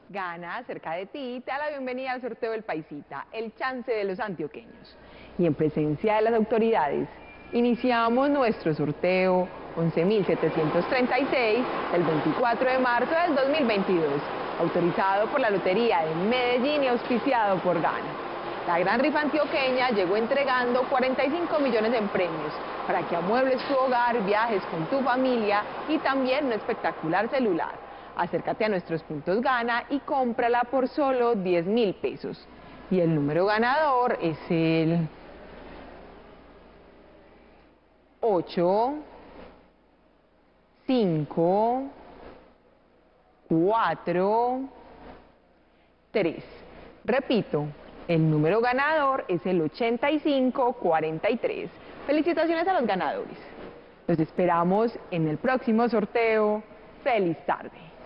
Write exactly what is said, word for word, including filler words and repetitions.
Gana, cerca de ti, te da la bienvenida al sorteo del Paisita, el chance de los antioqueños. Y en presencia de las autoridades, iniciamos nuestro sorteo once mil setecientos treinta y seis del veinticuatro de marzo del dos mil veintidós, autorizado por la Lotería de Medellín y auspiciado por Gana. La gran rifa antioqueña llegó entregando cuarenta y cinco millones en premios para que amuebles tu hogar, viajes con tu familia y también un espectacular celular. Acércate a nuestros puntos Gana y cómprala por solo diez mil pesos. Y el número ganador es el ocho, cinco, cuatro, tres. Repito, el número ganador es el ochenta y cinco cuarenta y tres. Felicitaciones a los ganadores. Los esperamos en el próximo sorteo. ¡Feliz tarde!